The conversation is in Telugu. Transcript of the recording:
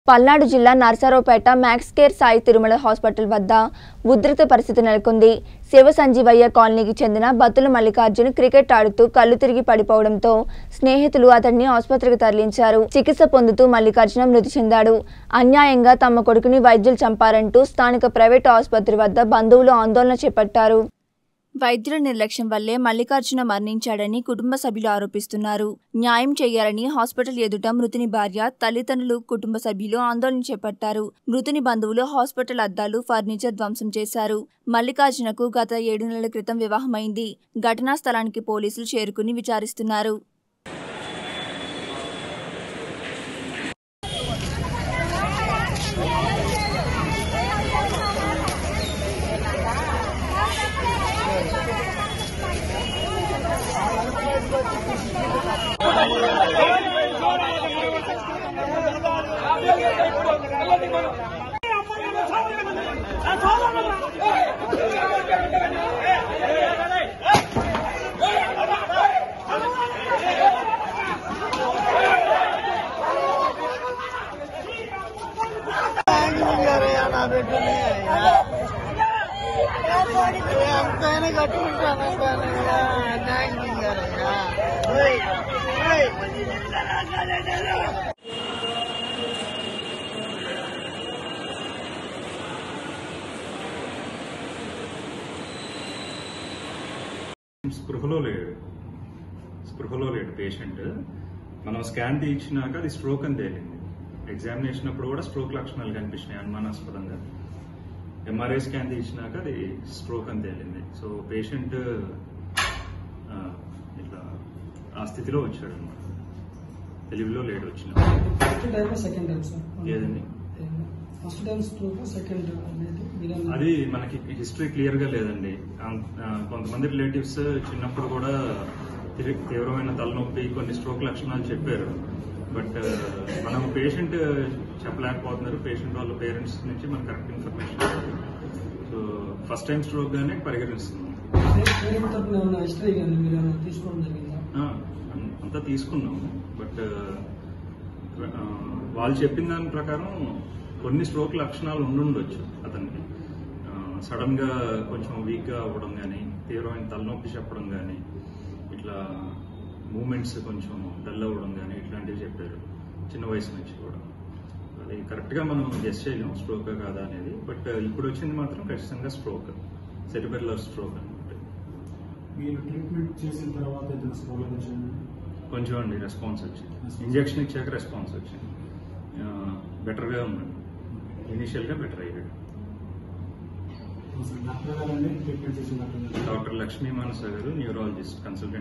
పల్నాడు జిల్లా Narasaraopet Max Care Sai Tirumala hospital వద్ద ఉద్రిక్త పరిస్థితి నెలకొంది. శివ సంజీవయ్య కాలనీకి చెందిన బత్తుల మల్లికార్జున్ క్రికెట్ ఆడుతూ కళ్ళు తిరిగి పడిపోవడంతో స్నేహితులు అతడిని ఆసుపత్రికి తరలించారు. చికిత్స పొందుతూ మల్లికార్జున మృతి చెందాడు. అన్యాయంగా తమ కొడుకుని వైద్యులు చంపారంటూ స్థానిక ప్రైవేటు ఆసుపత్రి వద్ద బంధువులు ఆందోళన చేపట్టారు. వైద్యుల నిర్లక్ష్యం వల్లే మల్లికార్జున మరణించాడని కుటుంబ సభ్యులు ఆరోపిస్తున్నారు. న్యాయం చేయాలని హాస్పిటల్ ఎదుట మృతుని భార్య, తల్లిదండ్రులు, కుటుంబ సభ్యులు ఆందోళన చేపట్టారు. మృతుని బంధువులు హాస్పిటల్ అద్దాలు, ఫర్నిచర్ ధ్వంసం చేశారు. మల్లికార్జునకు గత 7 నెలల క్రితం వివాహమైంది. ఘటనా స్థలానికి పోలీసులు చేరుకుని విచారిస్తున్నారు. స్పృహలో లేడు పేషెంట్. మనం స్కాన్ తీయించినాక అది స్ట్రోక్ అని తేలింది. ఎగ్జామినేషన్ అప్పుడు కూడా స్ట్రోక్ లక్షణాలు కనిపించినాయి అనుమానాస్పదంగా. ఎంఆర్ఐ స్కాన్ తీయించినాక అది స్ట్రోక్ అని తేలింది. సో పేషెంట్ ఇట్లా ఆ స్థితిలో వచ్చాడు అనమాట. తెలివిలో లేడు వచ్చిన. ఏదండి అది మనకి హిస్టరీ క్లియర్ గా లేదండి. కొంతమంది రిలేటివ్స్ చిన్నప్పుడు కూడా తీవ్రమైన తలనొప్పి, కొన్ని స్ట్రోక్ లక్షణాలు చెప్పారు. బట్ మనం పేషెంట్ చెప్పలేకపోతున్నారు. పేషెంట్ వాళ్ళ పేరెంట్స్ నుంచి మనకు correct information. So first time stroke గానే పరిగణిస్తున్నాం. అంతా తీసుకున్నాము. బట్ వాళ్ళు చెప్పిన దాని ప్రకారం కొన్ని స్ట్రోక్ లక్షణాలు ఉండుండొచ్చు అతనికి. సడన్ గా కొంచెం వీక్ గా అవ్వడం కానీ, తీవ్రమైన తలనొప్పి చెప్పడం కానీ, ఇట్లా మూమెంట్స్ కొంచెం డల్ అవ్వడం కానీ ఇట్లాంటివి చెప్పారు చిన్న వయసు నుంచి కూడా. అది కరెక్ట్ గా మనం గెస్ చేయలేము స్ట్రోక్ కాదా అనేది. బట్ ఇప్పుడు వచ్చింది మాత్రం ఖచ్చితంగా స్ట్రోక్, సెరిబెల్లర్ స్ట్రోక్ అనమాట. కొంచెం అండి రెస్పాన్స్ వచ్చింది. ఇంజక్షన్ ఇచ్చాక రెస్పాన్స్ వచ్చింది. బెటర్ గా ఉన్నాడు. ఇనిషియల్ గా బెటర్ అయ్యాడు. డాక్టర్ లక్ష్మీ మానస గారు, న్యూరాలజిస్ట్ కన్సల్టెంట్.